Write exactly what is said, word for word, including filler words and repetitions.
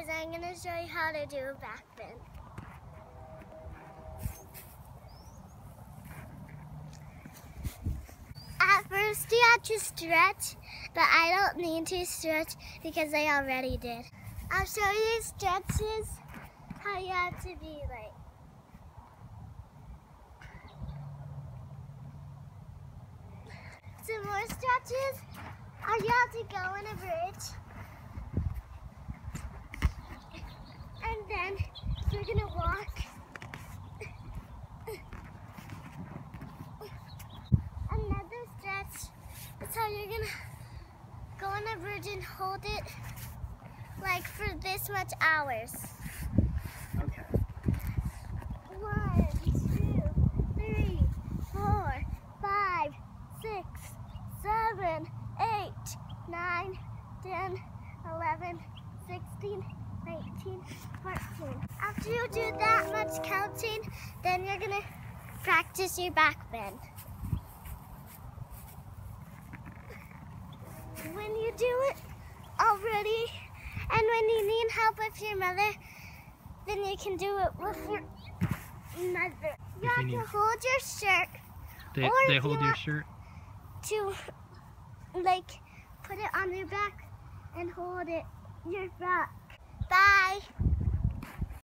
guys, I'm going to show you how to do a back bend. At first you have to stretch, but I don't need to stretch because I already did. I'll show you stretches, how you have to be like. Some more stretches, how you have to go in a bridge. And then you're gonna walk. Another stretch is how you're gonna go on a bridge and hold it like for this much hours. Okay. One, two, three, four, five, six, seven, eight, nine, ten, eleven, sixteen, nineteen, fourteen. After you do that much counting, then you're gonna practice your back bend. When you do it already, and when you need help with your mother, then you can do it with your mother. You have to hold your shirt. They, they hold your shirt? To, like, put it on your back and hold it your back. Bye.